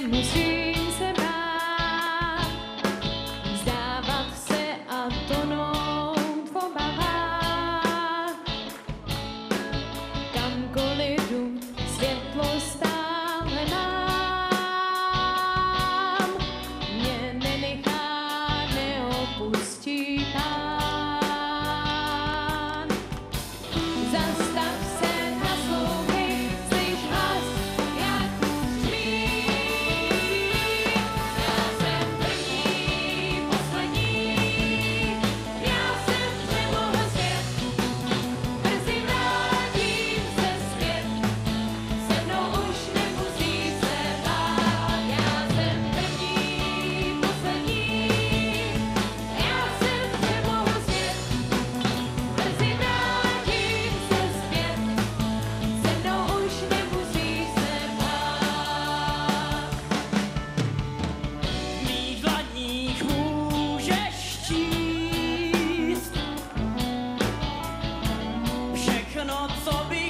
nemusím se bát, vzdávat se a tonout v obavách. Kamkoliv jdu, světlo stále mám, mě nenechá, neopustí Pán. Zastav se, naslouchej, slyš hlas, jak hřmí. Já jsem první, poslední, já jsem přemohl svět, brzy vrátím se zpět, se mnou už nemusí se bát. Já jsem první, poslední, já jsem přemohl svět, brzy vrátím se zpět, se mnou už nemusí se bát. V mých dlaních můžeš číst všechno, co bych